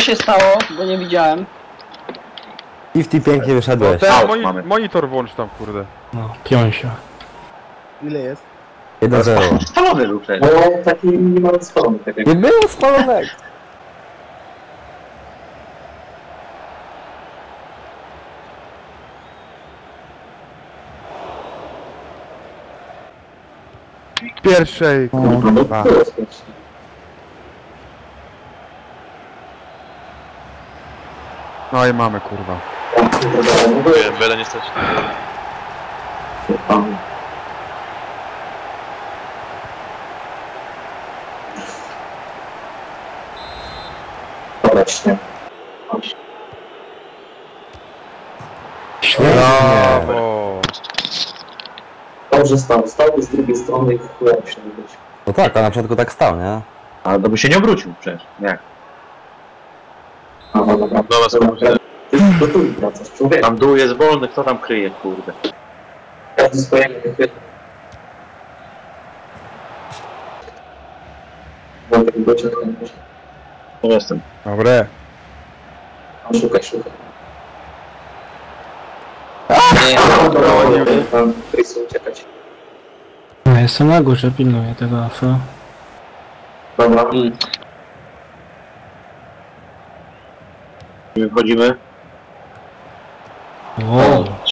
się stało? Bo nie widziałem. I w ty pięknie wyszedłeś. Monitor włącz tam, kurde. No, piąsia. Ile jest? 1-0. Spalony był przecież. No, taki minimalny spalony. Tak jak... Nie było spalonego. Pierwszej, No, kurwa. było skuteczne. No i mamy, kurwa. Byle nie stać. Dobra, śnieg. Brawo. Dobrze stał. Stał z drugiej strony i chuja się nie być. No tak, a na początku tak stał, nie? Ale to by się nie obrócił przecież. Jak? Aha, dobra. Dobra, spokojnie. Ty do tyłu wracasz, człowiek. Tam dół jest wolny, kto tam kryje, kurde. Każdy swojego nie Wojtek, gościa tylko nie poszedł. No jestem. Dobre. No, szukaj. Nie, Tam Chrisu uciekać. Ja jestem na górze, pilnuję tego afro. Dobra. wychodzimy. O,